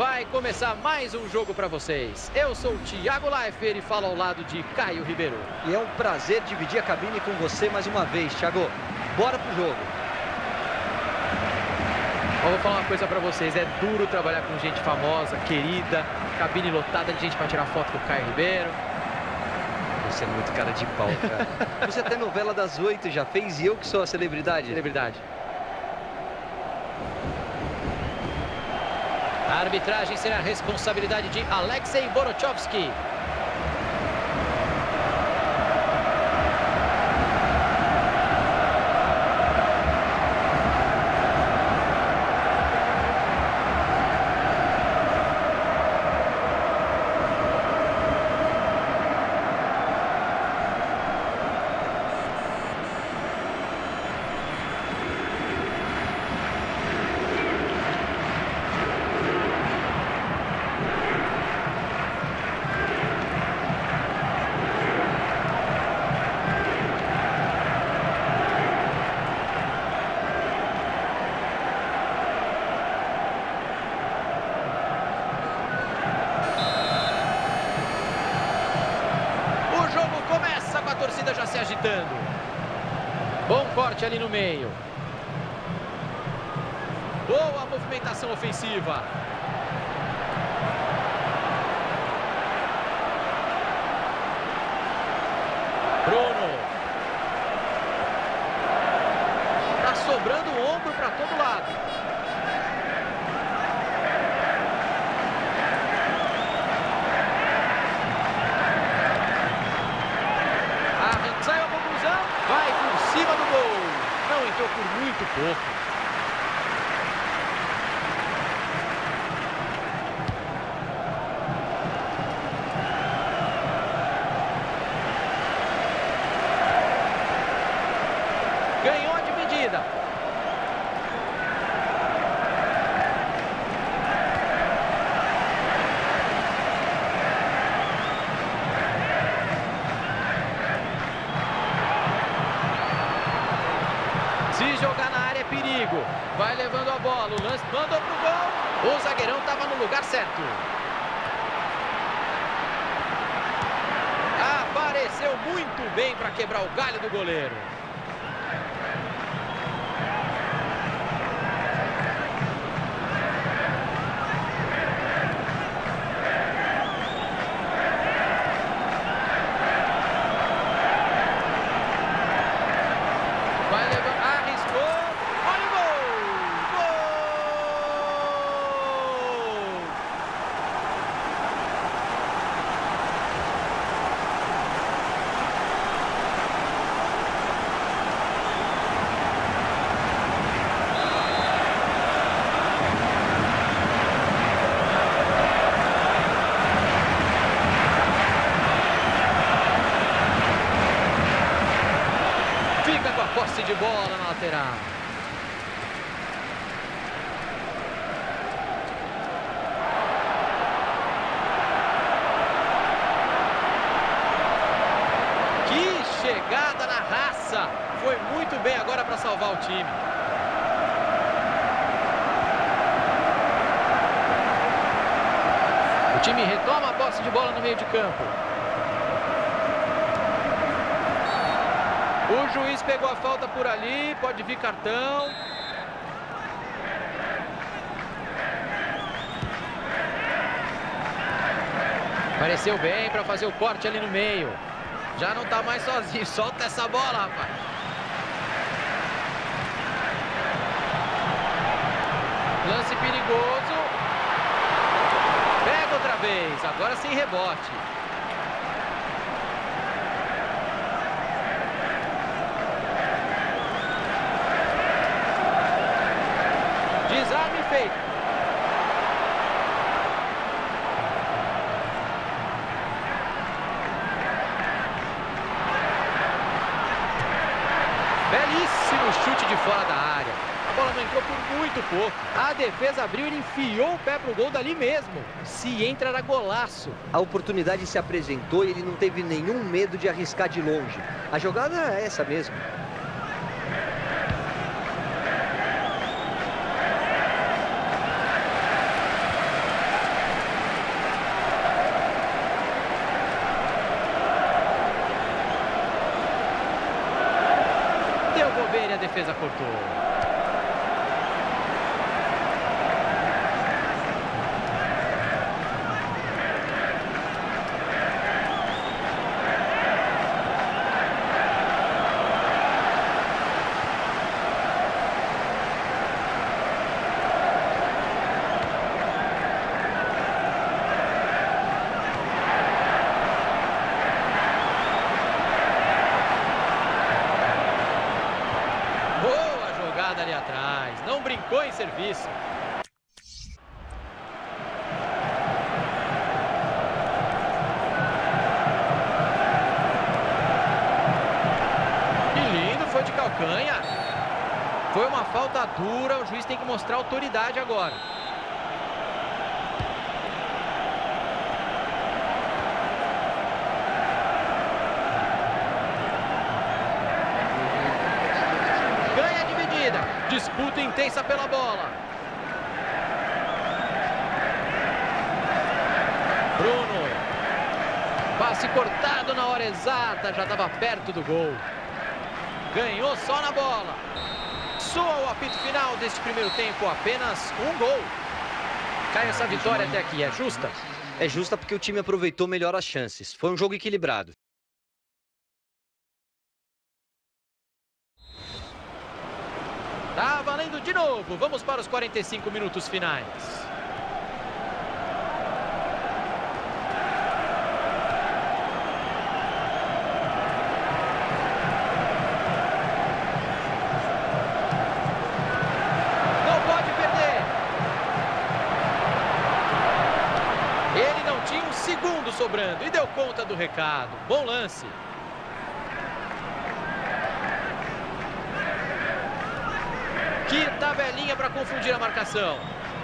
vai começar mais um jogo para vocês. Eu sou o Thiago Leifert e falo ao lado de Caio Ribeiro. E é um prazer dividir a cabine com você mais uma vez, Thiago. Bora pro jogo. Eu vou falar uma coisa para vocês, é duro trabalhar com gente famosa, querida, cabine lotada de gente para tirar foto com o Caio Ribeiro. Você é muito cara de pau, cara. Você até novela das 8 já fez e eu que sou a celebridade. Celebridade. A arbitragem será a responsabilidade de Alexei Borochovski. A torcida já se agitando. Bom corte ali no meio. Boa movimentação ofensiva. Bruno. Tá sobrando o ombro para todo lado. Vai por cima do gol. Não entrou por muito pouco. Ganhou a dividida. Se jogar na área é perigo. Vai levando a bola. O lance mandou pro gol. O zagueirão estava no lugar certo. Apareceu muito bem para quebrar o galho do goleiro. Vai levando. Olha o gol! Gol! Fica com a posse de bola na lateral. Que chegada na raça! Foi muito bem agora para salvar o time. O time retoma a posse de bola no meio de campo. O juiz pegou a falta por ali, pode vir cartão. Apareceu bem para fazer o corte ali no meio. Já não tá mais sozinho, solta essa bola, rapaz. Lance perigoso. Pega outra vez, agora sem rebote. Desarme feito. Belíssimo chute de fora da área. A bola não entrou por muito pouco. A defesa abriu e enfiou o pé pro gol dali mesmo. Se entra, era golaço. A oportunidade se apresentou e ele não teve nenhum medo de arriscar de longe. A jogada é essa mesmo. a defesa cortou. Ali atrás, não brincou em serviço. Que lindo, foi de calcanha. Foi uma falta dura, o juiz tem que mostrar autoridade agora. Disputa intensa pela bola. Bruno. Passe cortado na hora exata, já estava perto do gol. Ganhou só na bola. Soa o apito final deste primeiro tempo, apenas um gol. Caio, essa vitória até aqui é justa? É justa porque o time aproveitou melhor as chances. Foi um jogo equilibrado. Tá valendo de novo. Vamos para os 45 minutos finais. Não pode perder. Ele não tinha um segundo sobrando e deu conta do recado. Bom lance. Que tabelinha para confundir a marcação.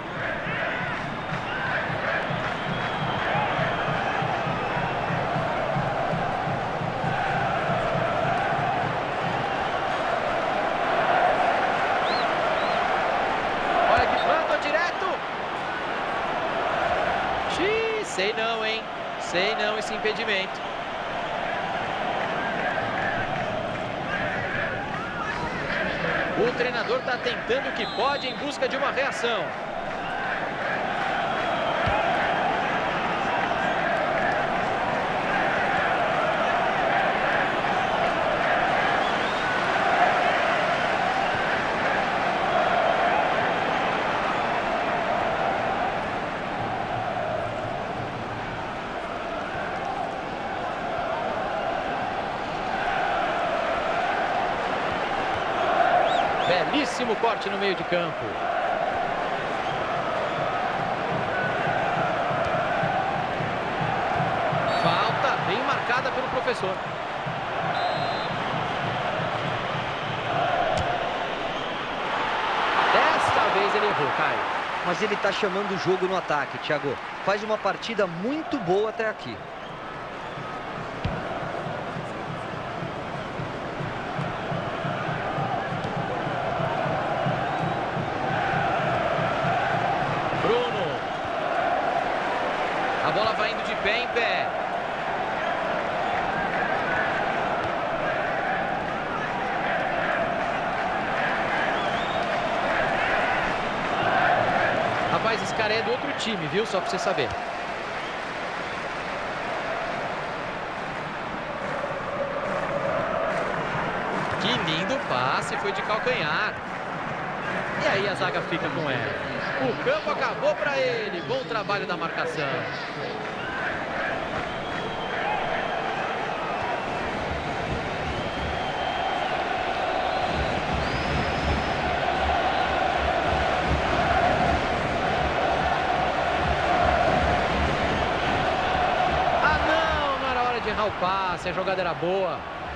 Olha que planta direto. Xiii, sei não, hein? Sei não esse impedimento. O treinador está tentando o que pode em busca de uma reação. Belíssimo corte no meio de campo. Falta bem marcada pelo professor. Desta vez ele errou, Caio. Mas ele está chamando o jogo no ataque, Thiago. Faz uma partida muito boa até aqui. A bola vai indo de pé em pé. Rapaz, esse cara é do outro time, viu? Só pra você saber. Que lindo passe, foi de calcanhar. E aí a zaga fica com ela. O campo acabou para ele. Bom trabalho da marcação. Ah, não era hora de errar o passe. A jogada era boa.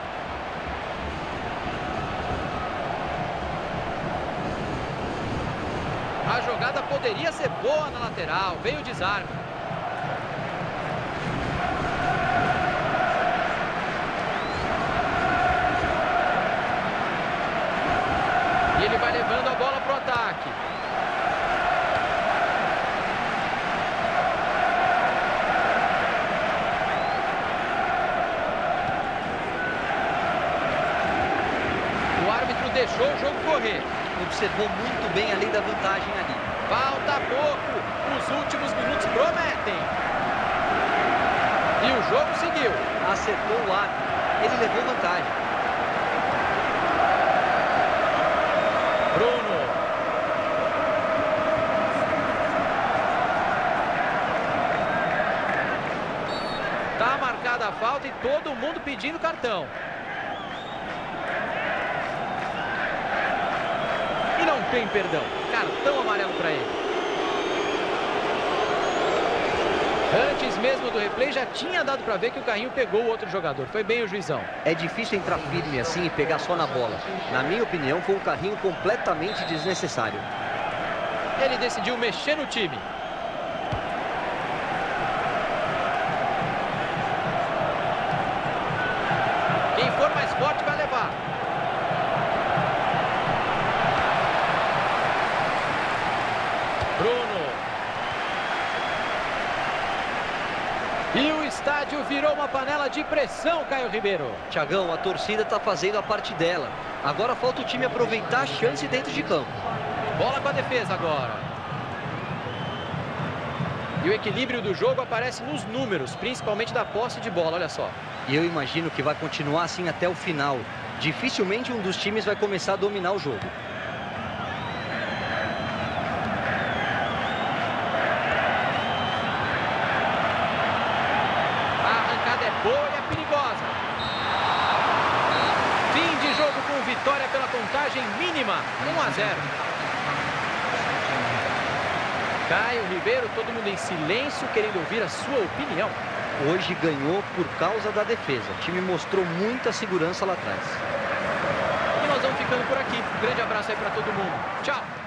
A jogada poderia ser boa na lateral. Veio o desarme. E ele vai levando a bola para o ataque. O árbitro deixou o jogo correr. Observou muito bem a lei da vantagem ali. Falta pouco. Os últimos minutos prometem. E o jogo seguiu. Acertou o árbitro. Ele levou vantagem. Bruno. Tá marcada a falta e todo mundo pedindo cartão. E não tem perdão. Cartão amarelo para ele. Antes mesmo do replay já tinha dado para ver que o carrinho pegou o outro jogador. Foi bem o juizão. É difícil entrar firme assim e pegar só na bola. Na minha opinião, foi um carrinho completamente desnecessário. Ele decidiu mexer no time. Quem for mais forte vai levar. Bruno. E o estádio virou uma panela de pressão, Caio Ribeiro. Thiagão, a torcida está fazendo a parte dela. Agora falta o time aproveitar a chance dentro de campo. Bola com a defesa agora. E o equilíbrio do jogo aparece nos números, principalmente da posse de bola, olha só. E eu imagino que vai continuar assim até o final. Dificilmente um dos times vai começar a dominar o jogo. Boa e é perigosa. Fim de jogo com vitória pela contagem mínima, 1-0. Caio Ribeiro, todo mundo em silêncio, querendo ouvir a sua opinião. Hoje ganhou por causa da defesa. O time mostrou muita segurança lá atrás. E nós vamos ficando por aqui. Um grande abraço aí para todo mundo. Tchau.